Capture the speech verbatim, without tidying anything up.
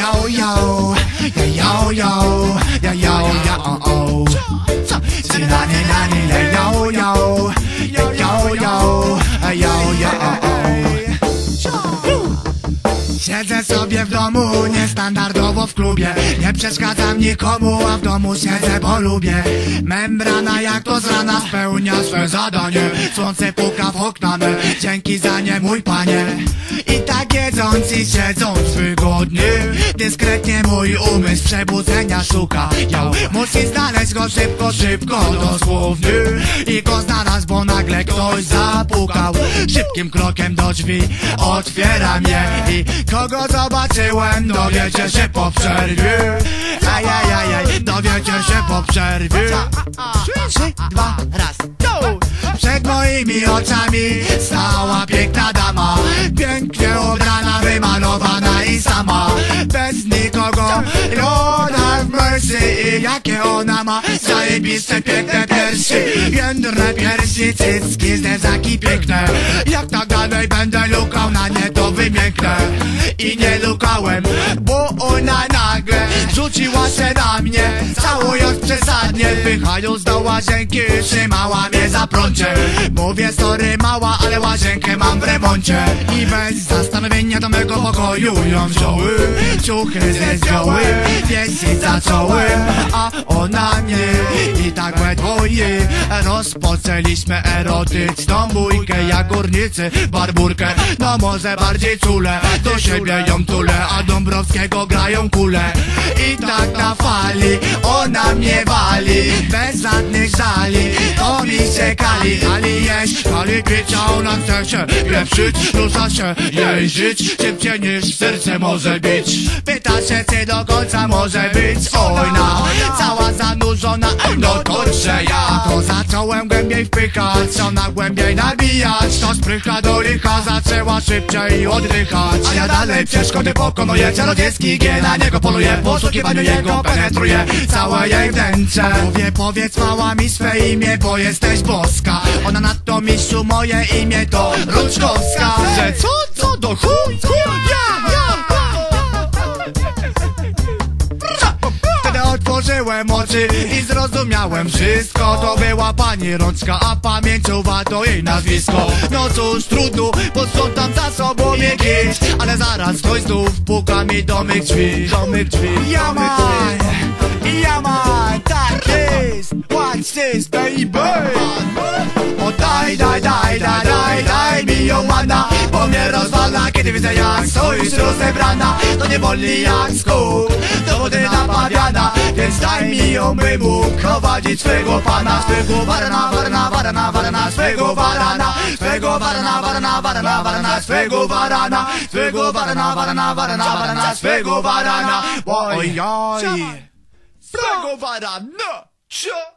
yo, yo, ja, yo, yo, ja, yo, ja, o, o. Zinani, nani, le, yo, yo, yo, yo, yo, yo, yo, o, o. Siedzę sobie w domu, niestandardowo w klubie. Nie przeszkadzam nikomu, a w domu siedzę, bo lubię. Membrana jak to z rana spełnia swe zadanie. Słońce puka w okna me, dzięki za nie mój panie. I tak jedząc i siedząc wygodnie, dyskretnie mój umysł przebudzenia szuka. Yo, musi znaleźć go szybko, szybko, dosłownie. I go znalazł, bo nagle ktoś zapukał. Szybkim krokiem do drzwi otwieram je i kogo zobaczyłem, dowiecie się po przerwie. Ajajajaj, dowiecie się po przerwie. Trzy, dwa, raz, go! Przed moimi oczami stała piękna dama, pięknie ubrana, wymalowana i sama, bez nikogo. Lord have mercy, i jakie ona ma zajebiste, piękne piersi, jędrne piersi, cycki, znezaki piękne. Jak tak dalej będę lukał na nie, to wymięknę. I nie lukałem, bo ona nagle rzuciła się na mnie, całując przesadnie, wychając do łazienki, trzymała mnie za prącie. Mówię sorry mała, ale łazienkę mam w remoncie. I bez zastanowienia do mego pokoju ją wziąły, ciuchy ze zdjąły, wiesić zacząłem, a ona mnie. I tak we dwoje rozpoczęliśmy erotyczną bójkę, jak górnicy barburkę. No może bardziej czule, do siebie ją tulę, a Dąbrowskiego grają kule. I tak na fali ona mnie wali, bez żadnych żali, to mi się kali. Kali jeść, kali pić, a ona chce się pieprzyć, rusza się jej żyć, szybciej niż serce może bić. Pyta się, czy do końca może być. Oj na, cała zanurzona, no to że ja to zacząłem głębiej wpychać, ona głębiej nabijać. To sprycha do licha zaczęła szybciej oddychać, a ja dalej przeszkody pokonuję, czarodziejski G na niego poluje, w poszukiwaniu jego penetruję całe jej wnętrze. Mówię, powiedz mała mi swe imię, bo jesteś boska. Ona na to mistrzu, moje imię to Ruczkowska. Że co, co do chuj, chuj, ja, ja. Wtedy otworzyłem oczy i zrozumiałem wszystko. To była pani Rączka, a pamięciowa to jej nazwisko. No cóż, trudno, posprzątam za sobą jakieś, ale zaraz ktoś znów puka mi do mych drzwi, do mych drzwi. Ja man, ja man, tak jest. Watch this, baby. O daj, daj, daj, daj, daj, daj mi ją mana, bo mnie rozwala, kiedy widzę jak stoisz rozebrana. To nie boli jak skór, do wody napawiana, więc daj mi ją, by mógł prowadzić swego pana. Swego warana, warana, warana, warana, swego warana, swego warana, warana, warana, warana, swego warana, swego warana, warana, warana, warana, swego warana. Oj, oj, swego warana.